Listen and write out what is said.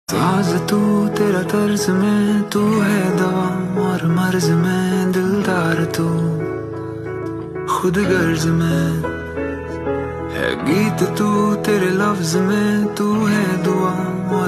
साज तू तेरा तर्ज में, तू है दवा और मर्ज में, दिलदार तू खुद गर्ज में है गीत, तू तेरे लफ्ज में, तू है दुआ।